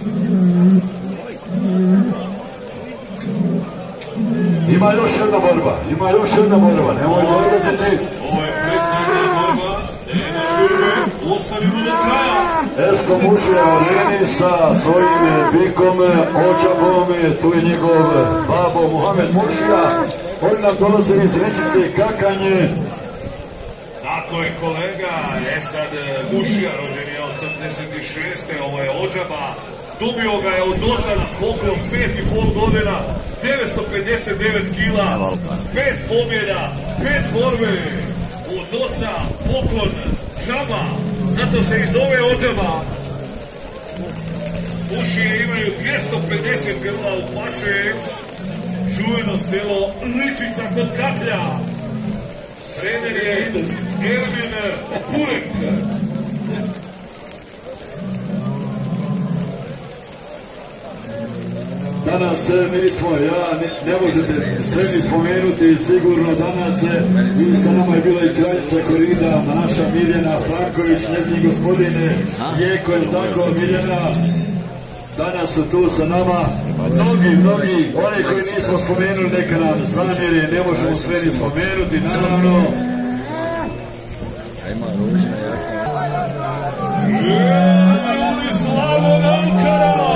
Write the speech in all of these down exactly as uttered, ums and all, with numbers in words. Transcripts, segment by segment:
Ima još jedna borba, ima još jedna borba, nemoj dolaziti. Ovo je predsjedna borba, nema žurbe, ostavimo do kraja. Esko Mušija Oreni sa svojim bikom, očapom, tu je njegov babo Muhamed Mušija. Oni nam dolaze iz Rečice Kakanje. Tako je kolega, Esad Mušija, rođen je osamdeset šeste. Ovo je ođaba. Dobio ga je od oca na poklon pet i pol godina, devetsto pedeset devet kila, pet pobjeda, pet borbe, od oca poklon džaba, zato se i zove ođaba. Mušije imaju dvjesto pedeset grla u paše, čuveno selo Ličica kod Kaplja. Trener je Ermin Kurek. Danas mi smo, ja, ne, ne možete sve mi spomenuti, sigurno danas i sa nama je bila i kraljica korida, naša Mirjana Franković, njezin gospodine Jeko, je tako Mirjana, danas su tu sa nama, mnogi, mnogi, oni koji nismo spomenuli neka nam zamjeri, ne možemo sve ni spomenuti, naravno. Ljudi Slavon Ankara!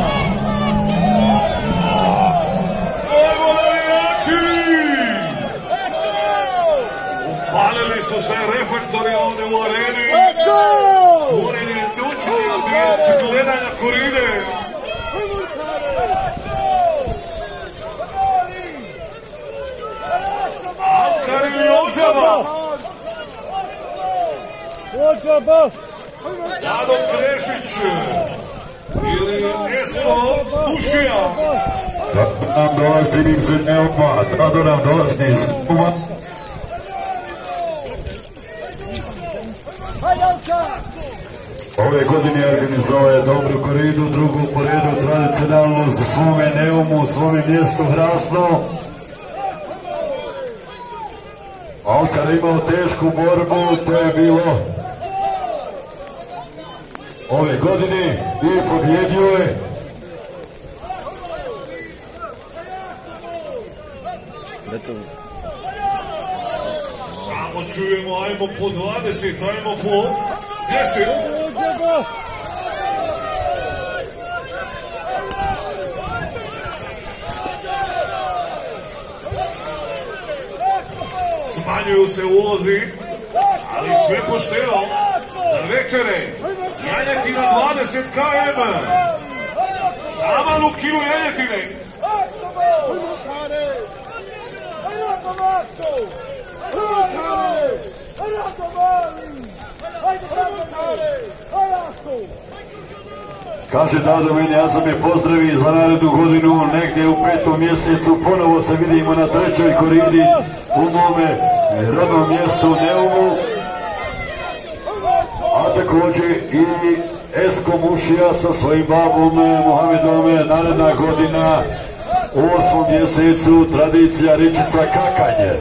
Upalili su se reflektori ovdje u areni. Stvoren je tučni ambijent gledanja koride. Ankar ili Ođaba? Ođaba! Dado Krešić ili Esko Mušija? Da nam dolazi iz Neuma, da nam dolazi iz Neuma. Ove godine organizovao je dobru koridu, drugu po redu tradicionalnu za svome Neumu, svome mjestu Hrasno. Ankar imao tešku borbu, to je bilo ove godine i pobjedio je. Samo čujemo, ajmo po dvadeset, ajmo po deset. Smanjuju se ulozi, ali sve pošteno. Za večere, janjetina dvadeset kilometara. Amalu kilo janjetine. Kaže Dado meni, ja sam je pozdravi za narednu godinu, negdje u petom mjesecu, ponovo se vidimo na trećoj koridi u mome rodnom mjestu Neumu, a također i Esko Mušija sa svojim babom Muhamedom, naredna godina u osmom mjesecu, tradicija Ričica Kakanje.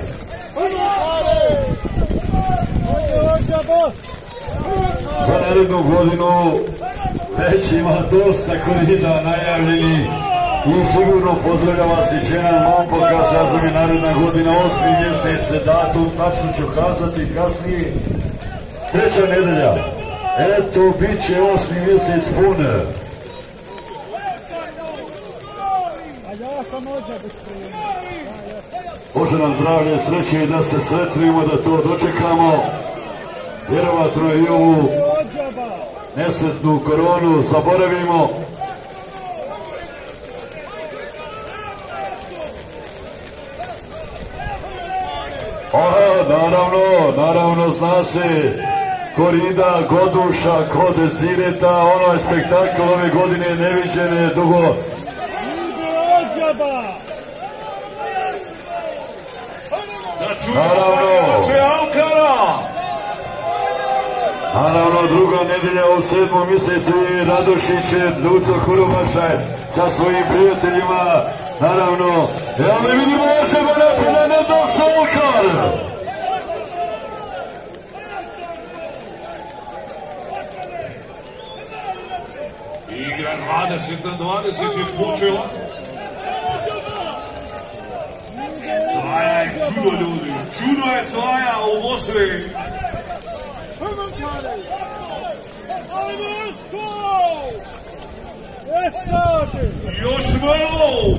Za narednu godinu već ima dosta korida najavljeni i sigurno pozdravlja vas i Dženan Mompo, kaže ja sam je naredna godina osmi mjesec, datum tačno ću kazati kasnije, treća nedelja, eto bit će osmi mjesec pun. Bože nam zdravlje, sreće i da se sretrimo, da to dočekamo, vjerovatno i ovu nesretnu koronu zaboravimo. Aha, naravno, naravno zna se korida Goduša kod Zireta, ono je spektakl ove godine neviđene dugo. Naravno, naravno druga nedelja u sedmom mjesecu je Radošić, Duco Hurumašaj sa svojim prijateljima, naravno, ja ne vidimo Ođaba naprijed, ne da se Ankar. I Igra dvadeset na dvadeset je počela. Cvaja je čudo, ljudi. Čudo je Cvaja u Bosni. Još malo.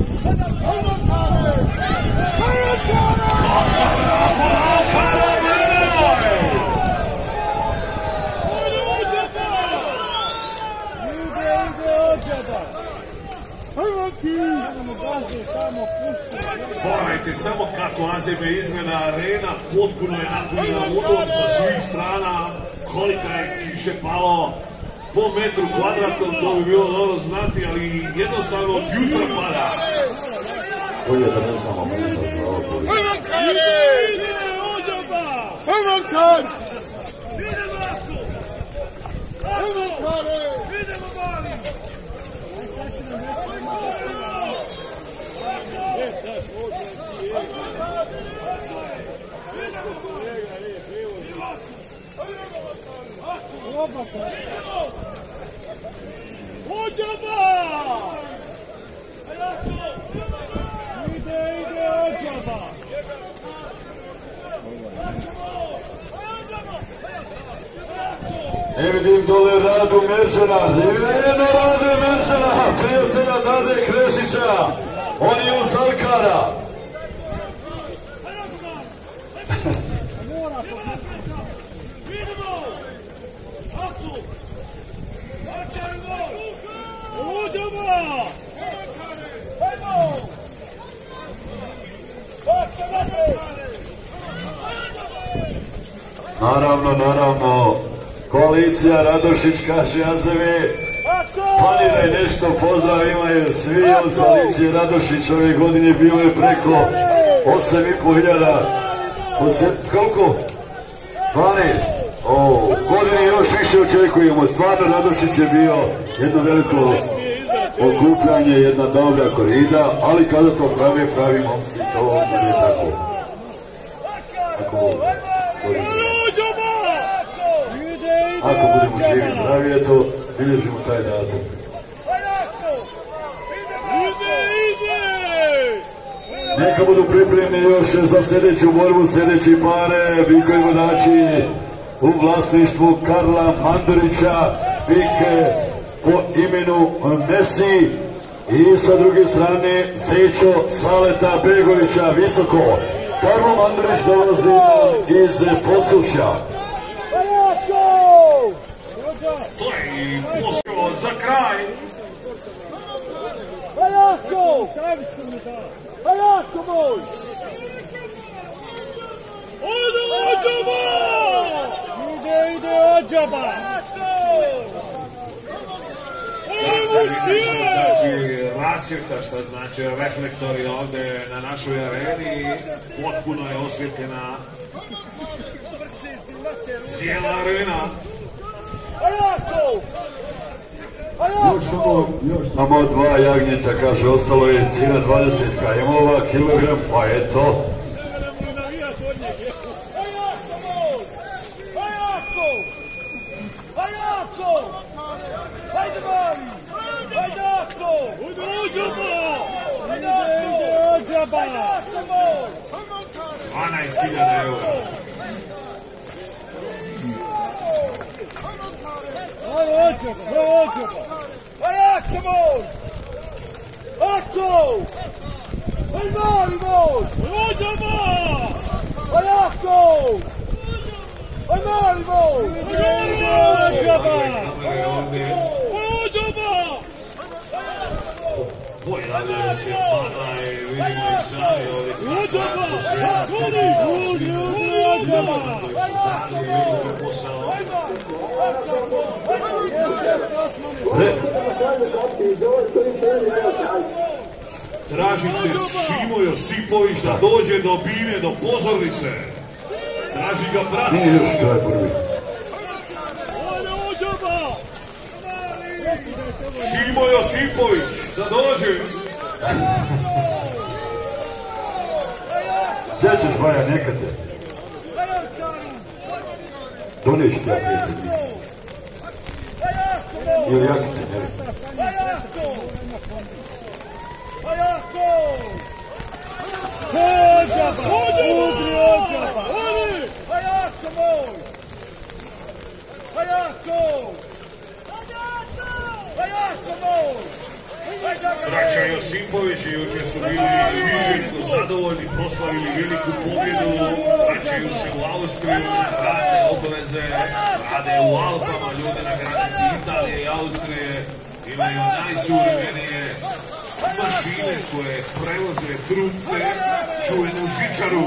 Pogledajte samo kako Azebe izgleda arena, potpuno je napunjena vodom sa svih strana, kolika je kiše palo po metru kvadratnom, to bi bilo dobro znati, ali jednostavno od jutra pada. Bolje da ne znamo minuta pravo bolje. Ide, ide, Ođaba! Ajmo kad! Idemo ako! Ajmo kare! Idemo mali! Sad će nam nešto imati što je. E, daš, Ođanski je. Isko kolega je, prevozi. Oba kare! Ođaba! Ide, ide, Ođaba! Ne vidim dole Radu Meržana, Ivena Rade Meržana, prijatelja Dade Krešića, on je uz Alkara. Naravno, naravno, koalicija Radošić kaže Azevi, planiraj nešto, pozdrav imaju svi od koalicije Radošić, ove godine bilo je preko osam i po hiljada, koliko? dvanaest. O, godine još više očekujemo, stvarno Radošić je bio jedno veliko okupljanje, jedna dobra korida, ali kada to pravi, pravi momci, to nije tako. Tako, ako budemo živi zdravi, eto, bilježimo taj datum. Neka budu pripremni još za sljedeću borbu, sljedeći pare, Biko i vodači u vlasništvu Karla Mandurića, Bike po imenu Messi i sa druge strane Zećo Saleta Begovića, visoko. Karlo Mandurić dolazi iz Posušja. To je i poskao za kraj. Hajako! Hajako moj! Ode Ođaba! Ide, ide Ođaba! Znači rasvjeta, što znači reflektori ovdje na našoj areni, potpuno je osvjetljena cijela arena. Još samo, još samo dva jagnjeta, kaže, ostalo je cijena dvadeset kajmova, kilogram, pa eto. dvanaest hiljada eura. Hajako moj! Hajako! Hajmali moj! Ođaba! Hajako! Hajmali moj! Ođaba! Ođaba! Pojavljaju se pada i vidimo i sami ovdje Ođaba! Ođaba! Traži se Šimo Josipović da dođe do bine, do pozornice. Traži ga brat. Nije još kraj prvi. Šimo Josipović da dođe. Gdje ćeš, Baja, neka te? Doneš ti ja prijatelji. ili jakice, ne znam. Hajako! Hajako! Ođaba! Udri Ođaba! Udri! Hajako moj! Hajako! Hajako moj! Braća Josipovići juče su bili izuzetno zadovoljni, proslavili veliku pobjedu, vraćaju se u Austriju, rade obaveze, rade u Alpama, ljude na granici Italije i Austrije, imaju najsuvremenije mašine koje prevoze trupce, čuvenu žičaru.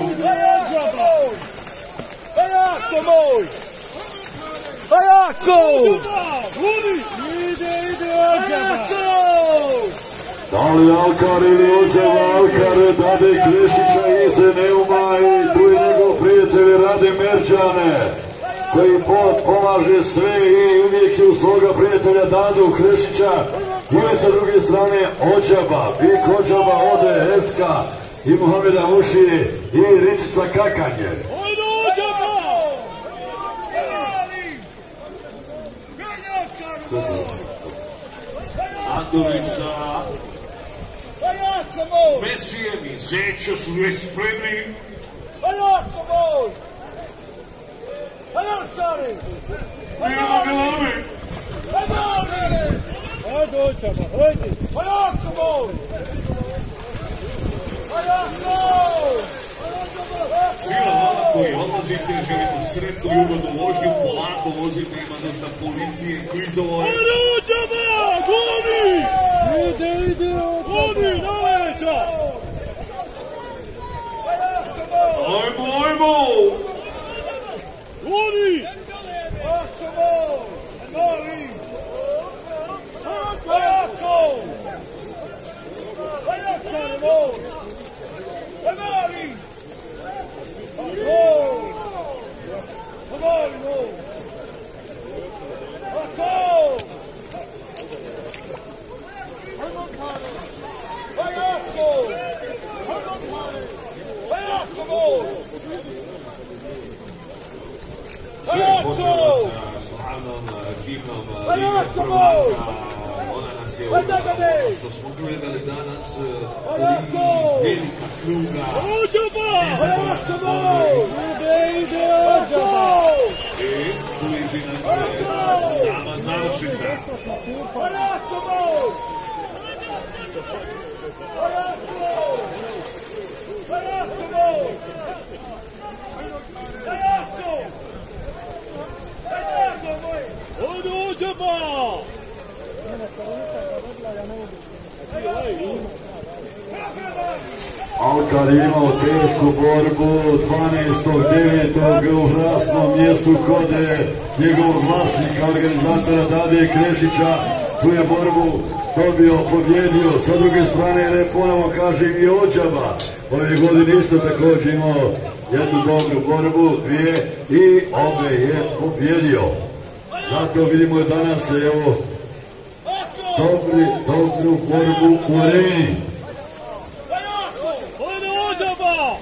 Hajako moj! Hajako! Ide, ide Ođaba! Da li Alkar ili Ođaba? Alkar dade Krešića iza Neuma i tu je njegov prijatelj Rade Merđane koji pomaže sve i uvijek je u svoga prijatelja Dadu Krešića. I sa druge strane Ođaba, Bik Ođaba, Ode Eska i Muhameda Muši i Ričica Kakanje. Ojde Ođaba! Andurica, Mesijem i Zeća su već spremni. Hajako moj! Hajakari! Idemo Galame! Hajaki! Hajde Ođaba, hajde! Hajako moj! Hajako! Svima vama koji odlazite, želimo sretnu i ugodnu vožnju, polako vozite, ima dosta policije, klizova. Hajde Ođaba! Goni! Ide, ide Ođaba! Goni, naleća! Ajmo, ajmo! Goni! Hajako moj! Goni! Hajako! Hajakari moj! Hajaki! Moj! Hajaki moj! Hajako! Hajako! Hajako moj! Sve počelo sa slavnom himnom Lige prvaka. Ona nas je upravo što smo gledali danas tri velika kruga. Ođaba! Hajako moj! Ide, ide Ođaba! I bliži nam se sama završnica. Hajako moj! Hajako! Hajako moj! Hajako! Hajako moj! Ode Ođaba! Alkar je imao tešku borbu dvanaestog devetog u Hrasnom mjestu kod njegovog vlasnika, organizatora Dade Krešića. Tu je borbu dobio, pobjedio. Sa druge strane, ne ponovo kažem i Ođaba. Ove godine isto također imao jednu dobru borbu, dvije i obe je pobjedio. Zato vidimo danas evo dobri, dobru borbu u areni. Ode Ođaba!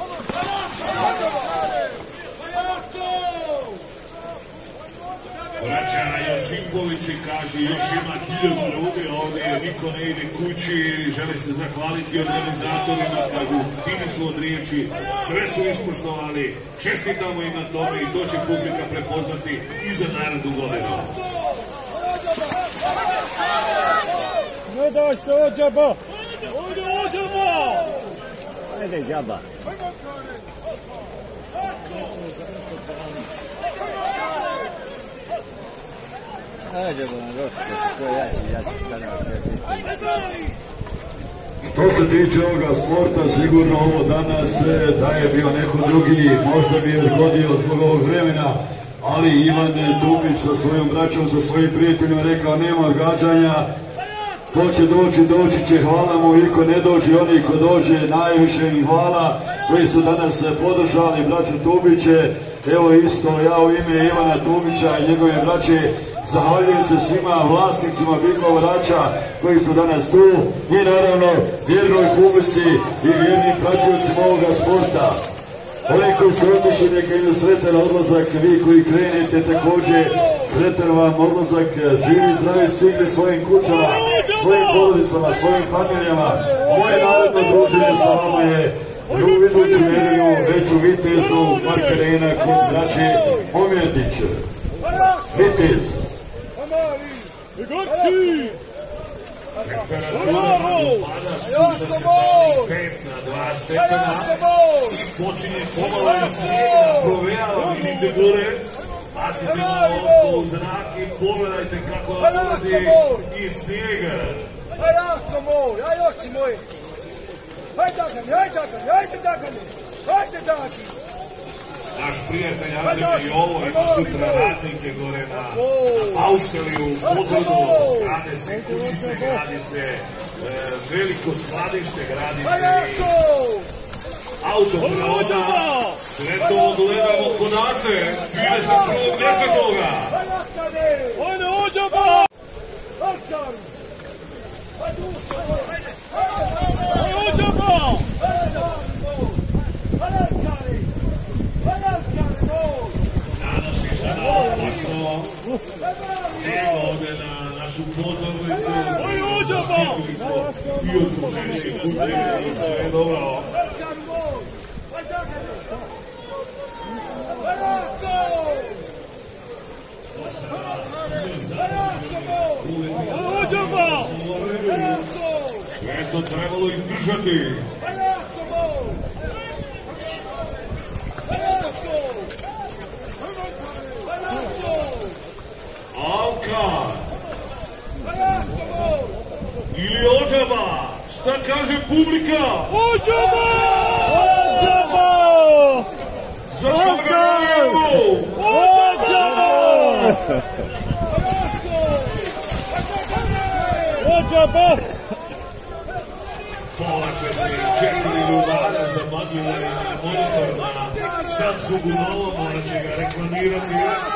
Braća Josipovići kaže još ima hiljadu ljudi ovdje, niko ne ide kući, žele se zahvaliti organizatorima, kažu time su od riječi, sve su ispoštovali, čestitamo im na tome i to će publika prepoznati i za narednu godinu. Ne daj se Ođaba! Ode Ođaba! Ajde džaba. Ajde bo nam došli, da se to jači, jači, stavljamo sve biti. Što se tiče ovoga sporta, sigurno ovo danas da je bio neko drugi, možda bi odgodio zbog ovog vremena, ali Ivan Tubić sa svojom braćom, sa svojim prijateljima rekao nema odgađanja, to će doći, doći će, hvala mu i ko ne dođe, oni ko dođe, najviše im hvala koji su danas podržali braću Tubiće. Evo isto ja u ime Ivana Tubića i njegove braće zahvaljujem se svima vlasnicima Bikova Rača koji su danas tu i naravno vjernoj publici i vjernim praćivcima ovoga sporta. Oni koji su otišli neka im sretan odlazak, vi koji krenete također Sretan vam odlazak, živi, zdravi, stigli svojim kućama, svojim porodicama, svojim familijama. Moje naredno druženje sa vama je u iduću nedelju već u Vitezu, Park Arena kod braće Omjetić. Vitez. Temperatura pada spušta se zadnjih pet na dva stepena i počinje pomalo da snijega provejava, vidite gore, bacite malo u zrak i pogledajte kako nam dolazi iz snijega. Hajde, ako moj, hajde oči moji. Hajde Dagani, hajde Dagani, hajde Dagani, hajde Dagi. Naš prijatelj Anđeli Jovo ima sutra radnike gore na Paušteli u Podvrdu, grade se kućice, gradi se veliko skladište, gradi se i autoproda. Sve to gledamo kod Ace, trideset prvog desetog Hajde, Ođaba! Arčari! Hajde ušao! Hajde Ođaba! Nanosi se na opasno, snijega ode na našu pozornicu, skipili smo i odsučeni i kuće i sve je dobro. Sve je to trebalo i držati. Alka ili Ođaba, šta kaže publika? Ođaba! Ođaba! Za koga navijamo? Ođaba! Ođaba! Polače se četiri ljubara zamagljivali monitor na Samsungu novom, ona će ga reklamirati.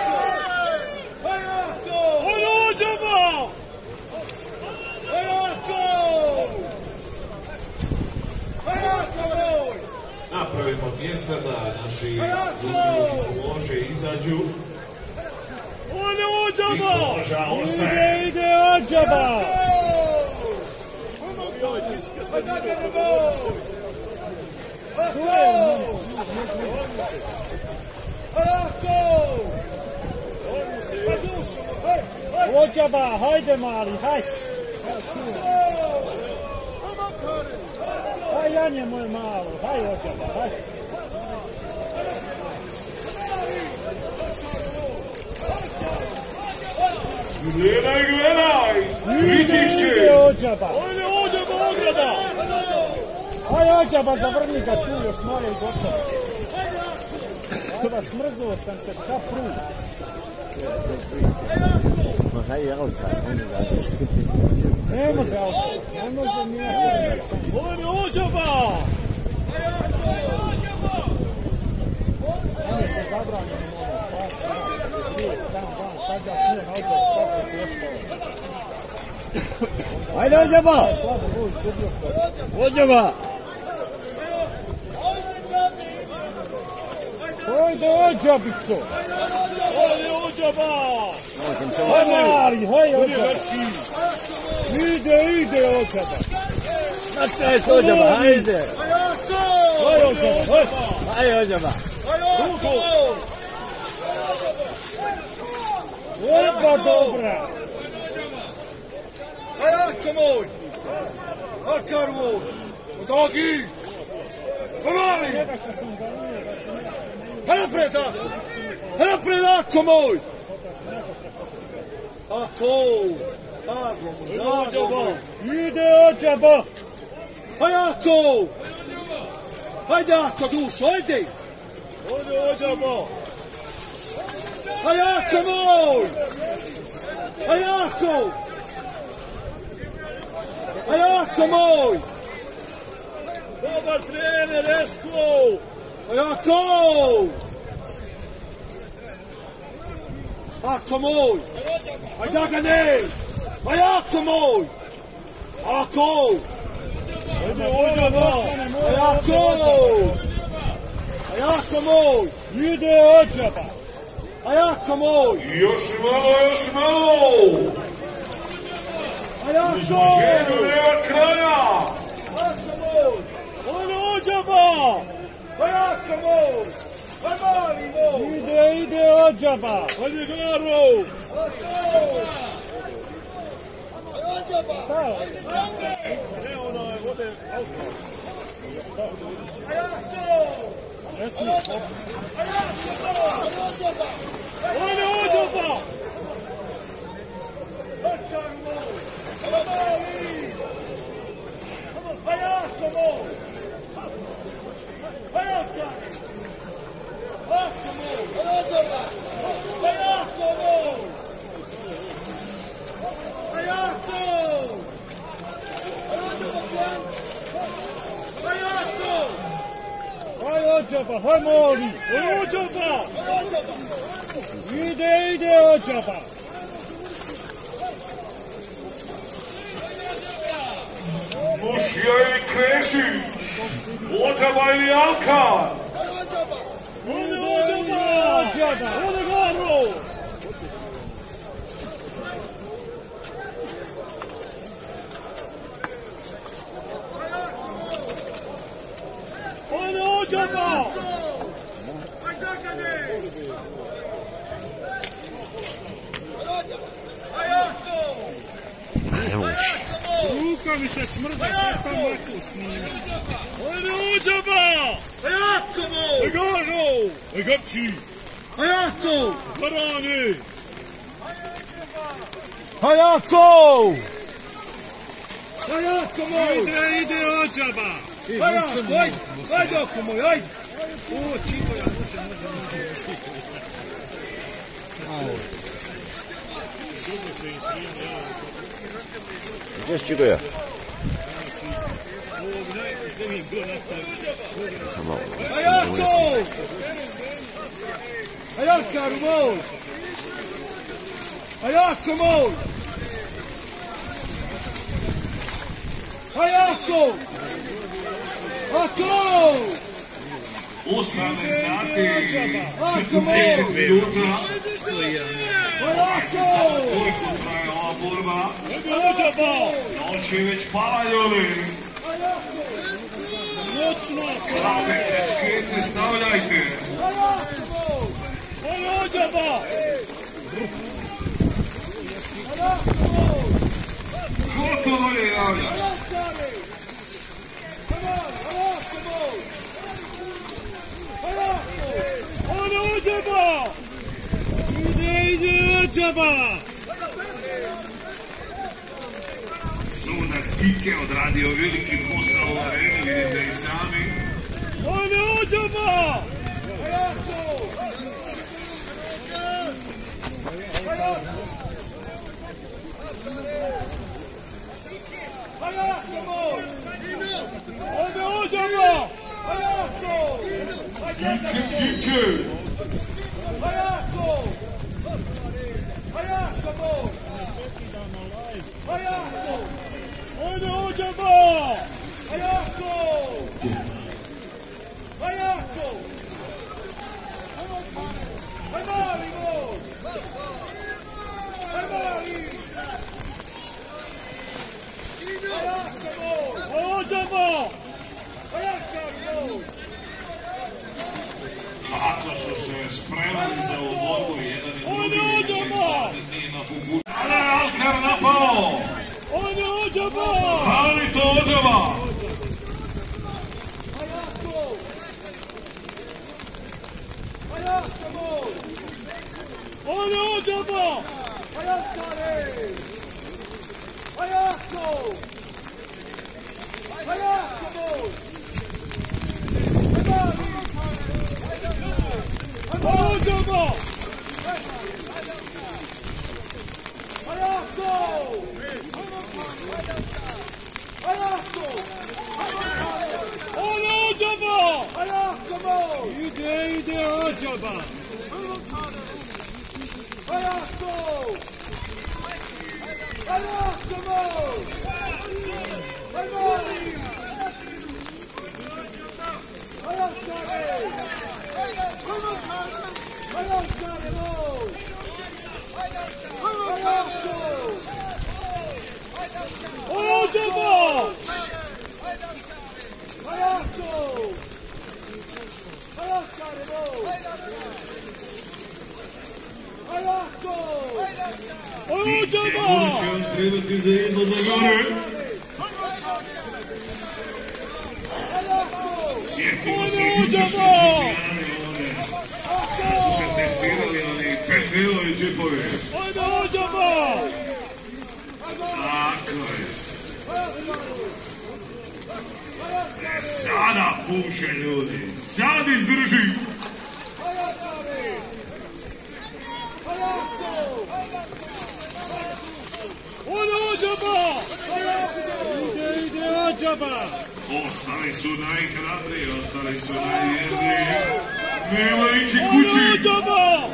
Napravimo mjesta da naši ljudi iz lože izađu. I loža ostaje. Ide, ide Ođaba! Ođaba, hajde mali, hajde! Haj Janje moj malo, haj Ođaba, haj! Gledaj, gledaj! Pritišće! Ide Ođaba! Ide Ođaba, ograda! Haj Ođaba, zavrni ga tu, još more i gotovo. Kada smrzuo sam se, ka prut. Ma hajde auta, on je zavis. Ne može auto, ne može nijako. Ide Ođaba! On je se zabranjeno ono, sad ga smije na ođak, svako teško. Hajde Ođaba! Ođaba! Hajde Ođabico! Hajde Ođaba! Haj Mari, haj Ođaba! Ide, ide Ođaba! Nastaje se Ođaba, hajde! Haj Ođaba, haj! Hajde Ođaba! Ruku! Oba dobra! Hajde moj! Akar moj! Dogi! Pomali! Hajde napred, hajde napred, ako moj! Ako! Ako moj! Ide Ođaba! Hajde ako! Hajde ako dušo, hajde! Ode Ođaba! Hajde ako moj! Hajde ako! Hajde ako moj! Dobar trener, Esko! Hajde ako! Ako moj! Hajde ga ne! Hajde ako moj! Ako! Ode Ođaba! Hajde ako! Hajde ako moj! Ide Ođaba! A jako moj! Još malo, još malo! A jako! Izvođenju nema kraja! A jako moj! Ono Ođaba! A jako moj! A mali moj! Ide, ide Ođaba! Hajde Garo! Ne, ono je vode auto. A jako! Ne smije. Ono Ođaba! Očar moj! A mali! A jako moj! A jako! Jako moj! A jako moj! A jako! A jako! Haj Ođaba, haj moli! Ođaba! Ide, ide Ođaba! Mušija ili Krešić? Ođaba ili Alkan? Ode Ođaba! Ođaba! Ode Garo! Ode Ođaba! Ruka mi se smrda, sad sam maknu snima. Ode Ođaba! A jako moj! Garo! Gapči! A jako! Barane! A jako! A jako moj! Ide, ide Ođaba! A jako, ajde! Ajde oko moj, ajde! O, Čigoja, može, može, može, štiko. Dobro se isprijemo, ja sam. Gdje si Čigoja? Ovog najbolji gol nastavio. A jako! A Jarkaru moj! A jako moj! A jako! Ako! osamnaest sati, Ako moj! četrdeset minuta. A jako! Koliko traje ova borba? Ođaba! Noć je već pala, ljudi. A jako! Noćna! Krate, dečke, ne stavljajte. A jako moj! Haj Ođaba! A jako moj! Ko to dolje javlja? A Jarkare! Come on! A jako moj! A jako! Haj Ođaba! Ide, ide Ođaba! Sudac Kike odradio veliki posao u areni, vidite i sami. Haj Ođaba! A jako! A jako! A jako moj! Ode Ođaba! A jako! A Kike, Kike! A jako! A jako moj! A jako! Ode Ođaba! A jako! A jako! A mali moj! A mali! A jako moj! Haj Ođaba! A jako moj! Ako su se spremali za ovu borbu, jedan i drugi, vidite i sami nije na bubu. Ale Alkar napao! Ode Ođaba! Ali to Ođaba! A jako! A jako moj! Ode Ođaba! A Jarkare! A jako! A jako moj! A mali! A Haj mali! Ođaba! A jako! A jako! Ode Ođaba! A jako moj! Ide, ide Ođaba! A jako! A jako moj! A mali! A Jarkare! A Jarkare moj! prilike za izlaz za gore. Sjetimo se jučašnje Župijane, one, kada su se testirali oni Petrelovi džipovi. Ajde, Ođaba! Tako je. E, sada puše ljudi, sad izdrži. Ajde, Ođaba! Ide, ide, Ođaba! Ostali su najhrabriji, ostali su najvjerniji. Nema ići kući. Ođaba!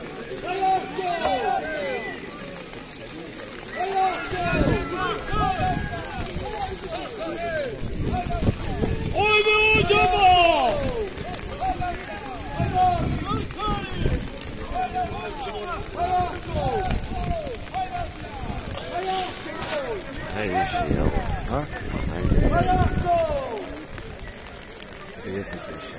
Ajde, Ođaba! Najviše je ovo, ha? Najviše. trideset šest.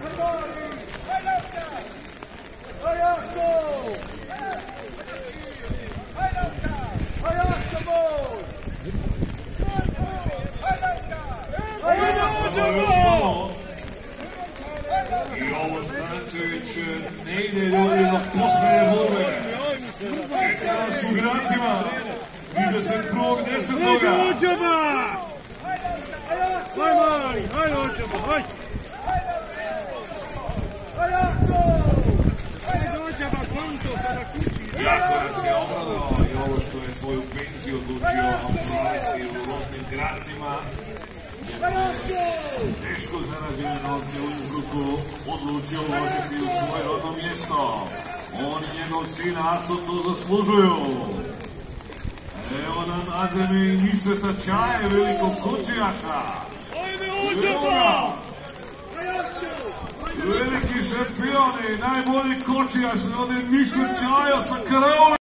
I ovo Stančević ne ide ljudi na posljednje borbe. Čeka nas u Gracima. trideset prvog desetoga. Ajde, Ođaba! Aj, mali, aj, Ođaba, aj! Ajde, Ođaba, konto, kada kući! Jako nas je obradao i ovo što je svoju penziju odlučio provesti u rodnim Gracima. Teško zarađene novce u Innsbrucku odlučio uložiti u svoje rodno mjesto. On i njegov sin Aco to zaslužuju. Evo nam na zemlji Nisveta Čaje, velikog kočijaša. Ajde, Ođaba! Veliki šampioni, najbolji kočijaš, ovdje Nisvet Čaja sa kravom.